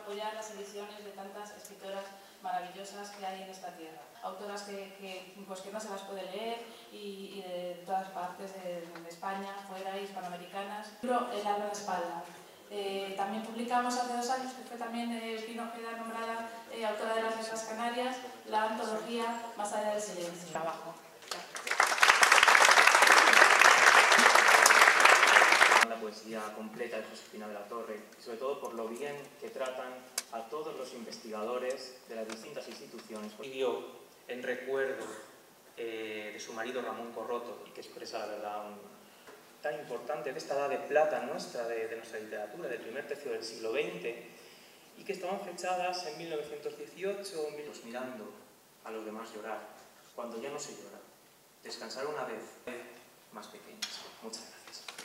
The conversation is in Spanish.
apoyar las ediciones de tantas escritoras maravillosas que hay en esta tierra. Autoras que no se las puede leer y de todas partes de España, fuera, hispanoamericanas. El libro El alma en la espalda. También publicamos hace 2 años, que fue también Pino Ojeda nombrada autora de las Letras Canarias, la antología Más allá del silencio. Trabajo. La poesía completa de Josefina de la Torre y sobre todo por lo bien que tratan a todos los investigadores de las distintas instituciones. Vivió en recuerdo de su marido Ramón Corroto y que expresa la verdad tan importante de esta edad de plata nuestra, de nuestra literatura, del primer tercio del siglo XX, y que estaban fechadas en 1918, mirando a los demás llorar, cuando ya no se llora. Descansar una vez más pequeñas. Muchas gracias.